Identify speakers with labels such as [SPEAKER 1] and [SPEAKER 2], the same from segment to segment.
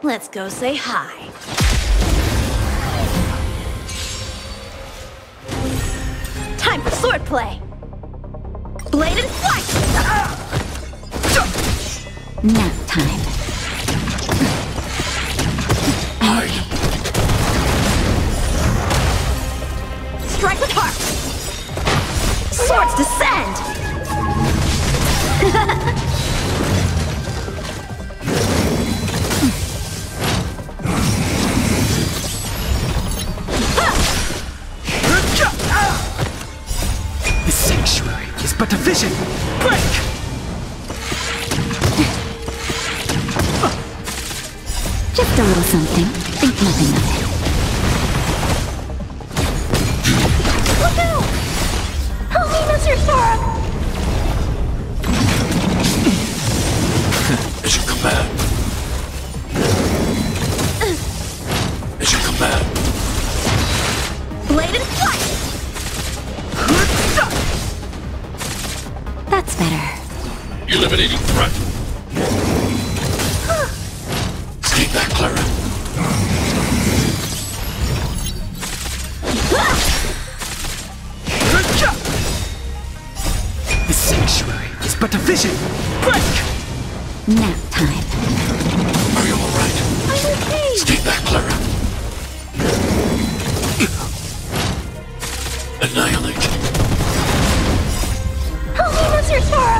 [SPEAKER 1] Let's go say hi. Time for swordplay! Blade and flight!
[SPEAKER 2] Nap time.
[SPEAKER 1] Strike with heart! Swords descend!
[SPEAKER 3] The sanctuary is but a vision! Break!
[SPEAKER 2] Just a little something. Think nothing of it.
[SPEAKER 1] Look out! Help me, Mr. Sora!
[SPEAKER 4] As you command. As you command.
[SPEAKER 1] Blade and flight!
[SPEAKER 2] That's better.
[SPEAKER 4] Eliminating threat. Stay back, Clara.
[SPEAKER 3] The sanctuary is but a vision! Break!
[SPEAKER 2] Nap time.
[SPEAKER 4] Are you alright?
[SPEAKER 1] I'm okay!
[SPEAKER 4] Stay back, Clara. Annihilate.
[SPEAKER 1] Help me, Mr. Sora!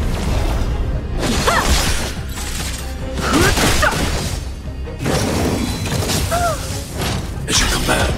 [SPEAKER 4] As you command.